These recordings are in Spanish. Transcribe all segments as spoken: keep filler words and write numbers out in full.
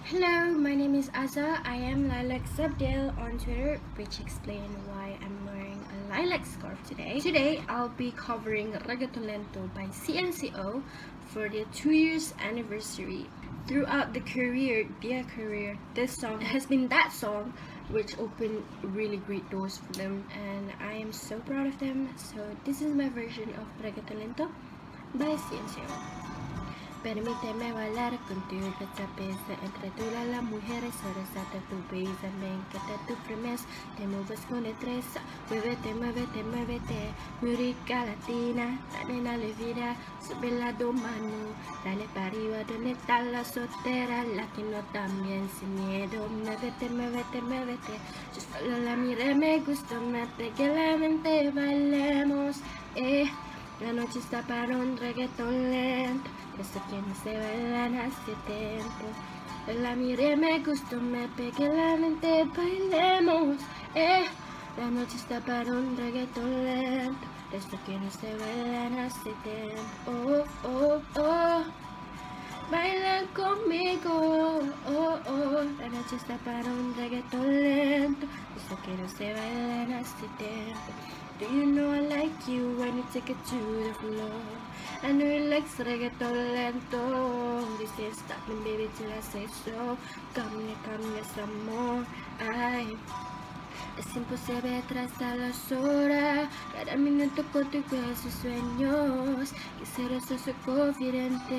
Hello, my name is Azza. I am Lilac Subdale on Twitter, which explain why I'm wearing a lilac scarf today. Today, I'll be covering Reggaeton Lento by C N C O for their two years anniversary. Throughout the career, their career, this song has been that song which opened really great doors for them, and I am so proud of them. So this is my version of Reggaeton Lento by C N C O. Permíteme bailar contigo y que te pese entre tú y las mujeres, abrazarte tu brisa, ven que te tu premes, te mueves con destreza, muévete, muévete, muévete, muy rica latina, la nena le vida, sube las dos manos, dale para arriba donde está la soltera, latino también sin miedo, muévete, muévete, muévete, yo solo la miré, me gustó, me pegué la mente, bailemos, eh. La noche está para un reggaetón lento, eso que no se bailan hace tiempo. La miré, me gustó, me pegué la mente, bailemos, eh. La noche está para un reggaetón lento, eso que no se bailan hace tiempo. Oh, oh, oh, bailan conmigo, oh, oh. La noche está para un reggaetón lento, eso que no se bailan hace tiempo. Do you know I like you when you take it to the floor? I know you like reggaeton lento. This is stop me baby till I say so. Come here, come here some more. Ay, el tiempo se ve tras a las horas. Cada minuto contigo a sus sueños. Quisiera ser su confidente.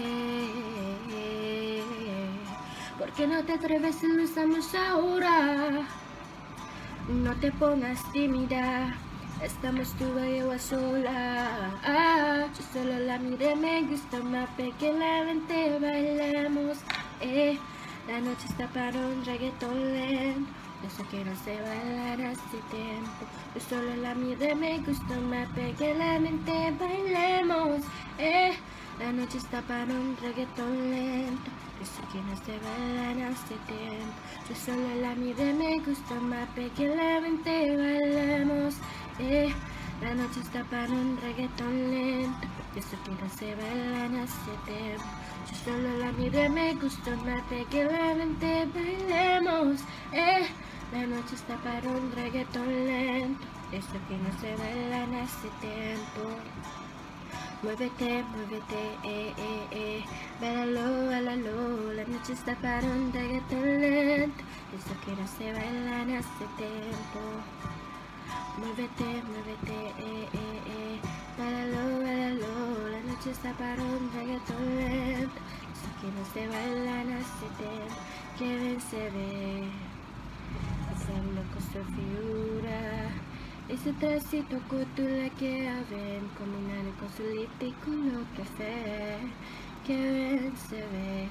¿Por qué no te atreves si lo usamos ahora? No te pongas tímida. Estamos tú y yo a sola, ah, yo solo la miré, me gustó, me pegué la mente, bailemos, eh. La noche está para un reggaetón lento, eso que no se bailar hace tiempo. Yo solo la miré, me gustó, me pegué la mente, bailemos, eh. La noche está para un reggaetón lento, eso que no se bailar hace tiempo. Yo solo la miré, me gustó, me pegué la mente, bailemos, eh. La noche está para un reggaetón lento, eso que no se bailan hace tiempo. Yo solo la miré, me gustó, me pegué la mente, bailemos, eh. La noche está para un reggaetón lento, eso que no se bailan hace tiempo. Muévete, muévete, eh, eh, eh, bailalo, bailalo. La noche está para un reggaetón lento, eso que no se bailan hace tiempo. Muévete, muévete, eh, eh, eh, bailalo, bailalo. La noche está para un reggaetón lento, eso que no se bailan hace tiempo. Que bien se ve, hacerlo con su figura. Esse tracito cotula que a ven, combinando con su lip y con lo que fe. Que bien se ve,